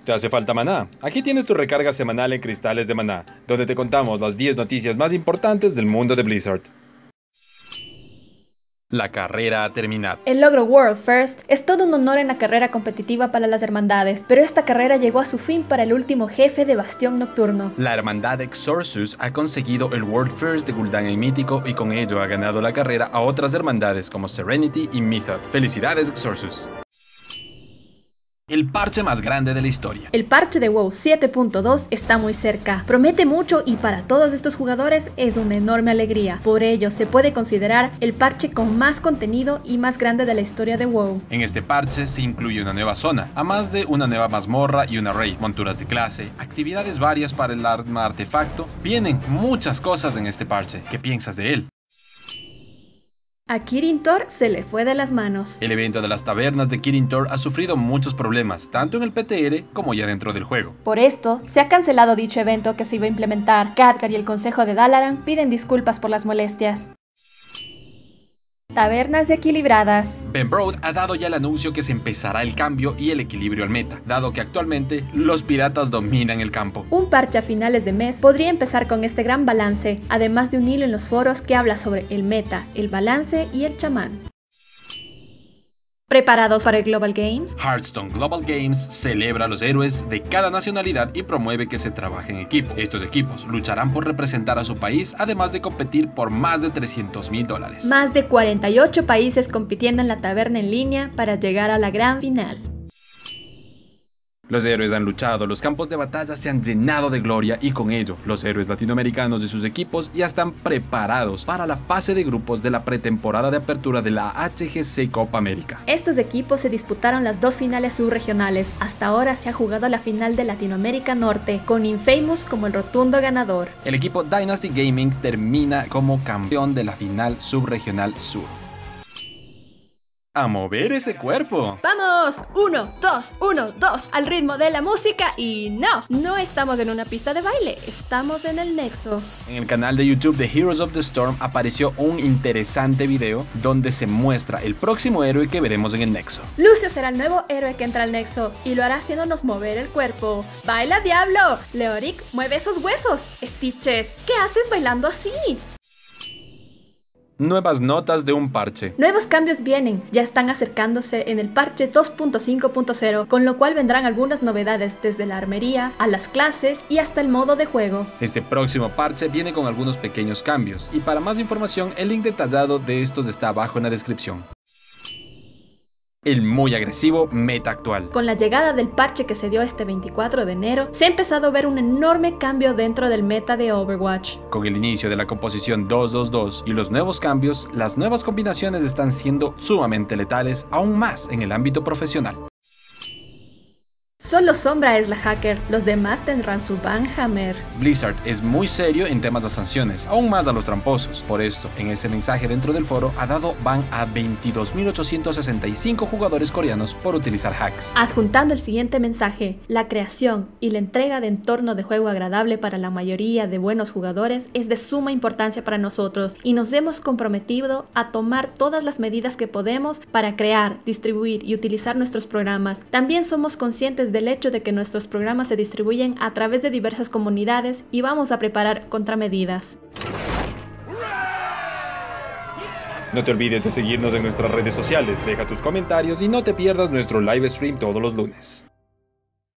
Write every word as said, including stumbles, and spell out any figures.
¿Te hace falta maná? Aquí tienes tu recarga semanal en Cristales de Maná, donde te contamos las diez noticias más importantes del mundo de Blizzard. La carrera ha terminado. El logro World First es todo un honor en la carrera competitiva para las hermandades, pero esta carrera llegó a su fin para el último jefe de Bastión Nocturno. La hermandad Exorsus ha conseguido el World First de Gul'dan el Mítico y con ello ha ganado la carrera a otras hermandades como Serenity y Mythod. ¡Felicidades, Exorsus! El parche más grande de la historia. El parche de WoW siete punto dos está muy cerca, promete mucho y para todos estos jugadores es una enorme alegría. Por ello se puede considerar el parche con más contenido y más grande de la historia de WoW. En este parche se incluye una nueva zona, a más de una nueva mazmorra y una raid, monturas de clase, actividades varias para el arma artefacto. Vienen muchas cosas en este parche. ¿Qué piensas de él? A Kirin Tor se le fue de las manos. El evento de las tabernas de Kirin Tor ha sufrido muchos problemas, tanto en el P T R como ya dentro del juego. Por esto, se ha cancelado dicho evento que se iba a implementar. Khadgar y el Consejo de Dalaran piden disculpas por las molestias. Tabernas equilibradas. Benbroud ha dado ya el anuncio que se empezará el cambio y el equilibrio al meta, dado que actualmente los piratas dominan el campo. Un parche a finales de mes podría empezar con este gran balance, además de un hilo en los foros que habla sobre el meta, el balance y el chamán. ¿Preparados para el Global Games? Hearthstone Global Games celebra a los héroes de cada nacionalidad y promueve que se trabaje en equipo. Estos equipos lucharán por representar a su país, además de competir por más de trescientos mil dólares. Más de cuarenta y ocho países compitiendo en la taberna en línea para llegar a la gran final. Los héroes han luchado, los campos de batalla se han llenado de gloria y con ello, los héroes latinoamericanos de sus equipos ya están preparados para la fase de grupos de la pretemporada de apertura de la H G C Copa América. Estos equipos se disputaron las dos finales subregionales. Hasta ahora se ha jugado la final de Latinoamérica Norte, con Infamous como el rotundo ganador. El equipo Dynasty Gaming termina como campeón de la final subregional sur. ¡A mover ese cuerpo! ¡Vamos! Uno, dos, uno, dos, al ritmo de la música y no, no estamos en una pista de baile, estamos en el Nexo. En el canal de YouTube de Heroes of the Storm apareció un interesante video donde se muestra el próximo héroe que veremos en el Nexo. Lucio será el nuevo héroe que entra al Nexo y lo hará haciéndonos mover el cuerpo. ¡Baila, diablo! Leoric, mueve esos huesos. Stitches, ¿qué haces bailando así? Nuevas notas de un parche. Nuevos cambios vienen, ya están acercándose en el parche dos punto cinco punto cero, con lo cual vendrán algunas novedades desde la armería, a las clases y hasta el modo de juego. Este próximo parche viene con algunos pequeños cambios, y para más información el link detallado de estos está abajo en la descripción. El muy agresivo meta actual. Con la llegada del parche que se dio este veinticuatro de enero, se ha empezado a ver un enorme cambio dentro del meta de Overwatch. Con el inicio de la composición dos dos dos y los nuevos cambios, las nuevas combinaciones están siendo sumamente letales, aún más en el ámbito profesional. Solo Sombra es la hacker, los demás tendrán su banhammer. Blizzard es muy serio en temas de sanciones, aún más a los tramposos. Por esto, en ese mensaje dentro del foro ha dado ban a veintidós mil ochocientos sesenta y cinco jugadores coreanos por utilizar hacks. Adjuntando el siguiente mensaje, la creación y la entrega de entorno de juego agradable para la mayoría de buenos jugadores es de suma importancia para nosotros y nos hemos comprometido a tomar todas las medidas que podemos para crear, distribuir y utilizar nuestros programas. También somos conscientes del hecho de que nuestros programas se distribuyen a través de diversas comunidades y vamos a preparar contramedidas. No te olvides de seguirnos en nuestras redes sociales, deja tus comentarios y no te pierdas nuestro live stream todos los lunes.